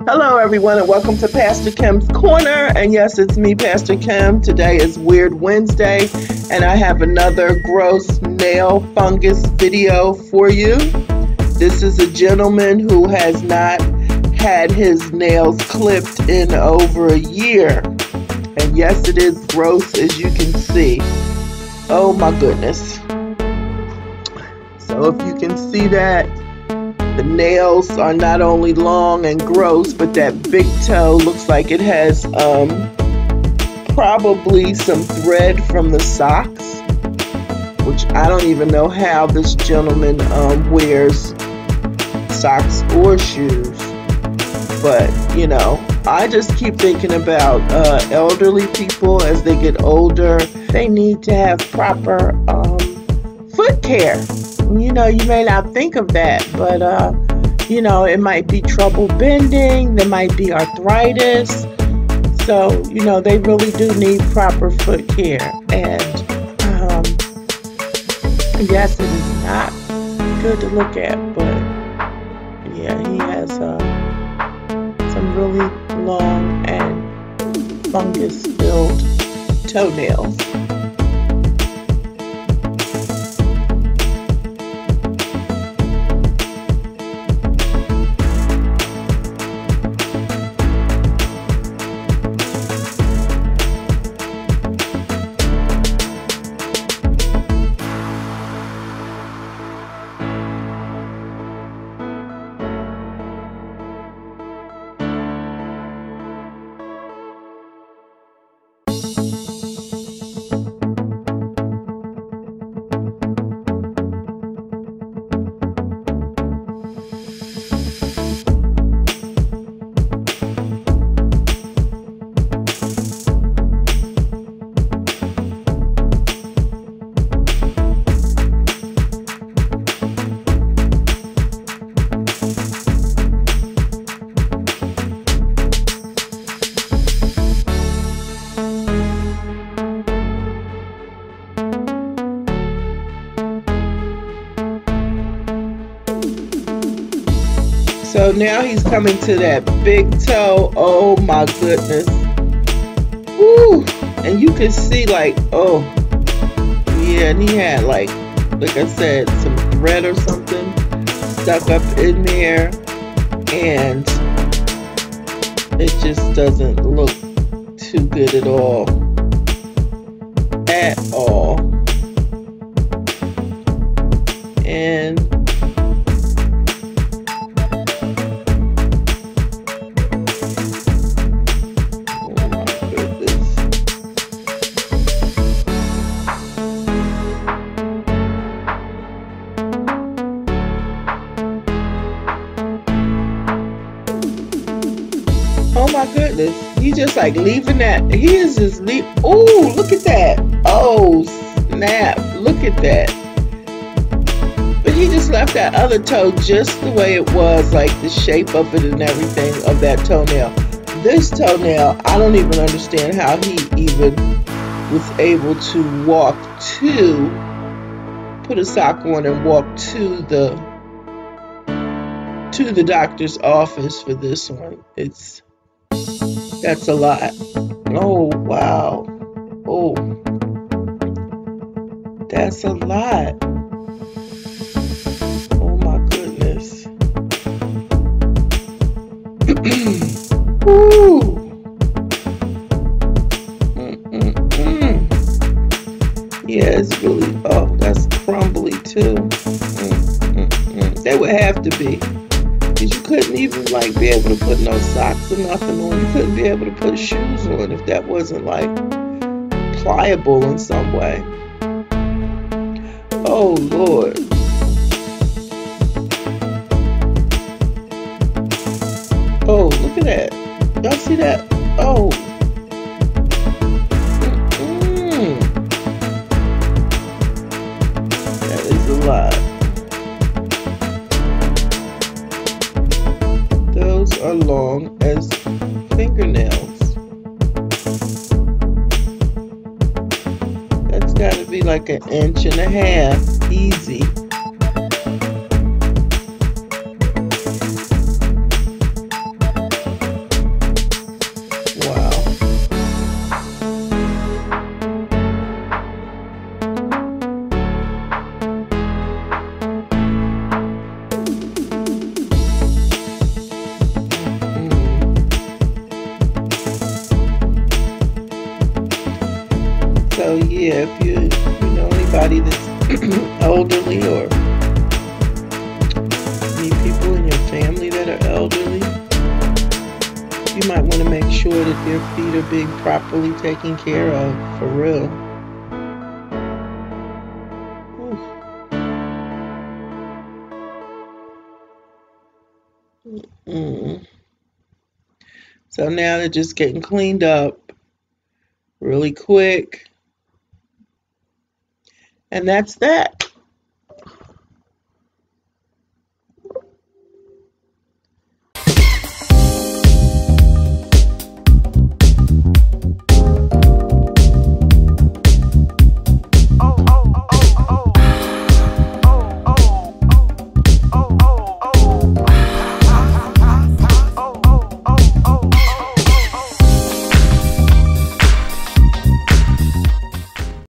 Hello everyone and welcome to Pastor Kim's Corner, and yes, it's me, Pastor Kim. Today is Weird Wednesday and I have another gross nail fungus video for you. This is a gentleman who has not had his nails clipped in over a year, and yes, it is gross, as you can see. Oh my goodness. So if you can see that, the nails are not only long and gross, but that big toe looks like it has probably some thread from the socks, which I don't even know how this gentleman wears socks or shoes. But, you know, I just keep thinking about elderly people as they get older. They need to have proper foot care. You know, you may not think of that, but, you know, it might be trouble bending, there might be arthritis. So, you know, they really do need proper foot care. And, yes, it is not good to look at, but, yeah, he has some really long and fungus-filled toenails. So now he's coming to that big toe. Oh my goodness. Woo! And you can see, like, oh yeah, and he had like I said, some thread or something stuck up in there, and it just doesn't look too good at all. At all. And oh my goodness, he's just like leaving that. He is just oh, look at that. Oh, snap. Look at that. But he just left that other toe just the way it was, like the shape of it and everything of that toenail. This toenail, I don't even understand how he even was able to walk to, put a sock on and walk to the doctor's office for this one. That's a lot. Oh, wow. Oh, that's a lot. Oh, my goodness. Woo. Yeah, it's really, oh, that's crumbly too. They would have to be. Because you couldn't even like be able to put no socks or nothing on. You couldn't be able to put shoes on if that wasn't like pliable in some way. Oh Lord. Oh, look at that. Y'all see that? Oh. That is a lot. Those are long as fingernails. That's got to be like 1.5 inches, easy. sure that their feet are being properly taken care of, for real. So now they're just getting cleaned up really quick. And that's that.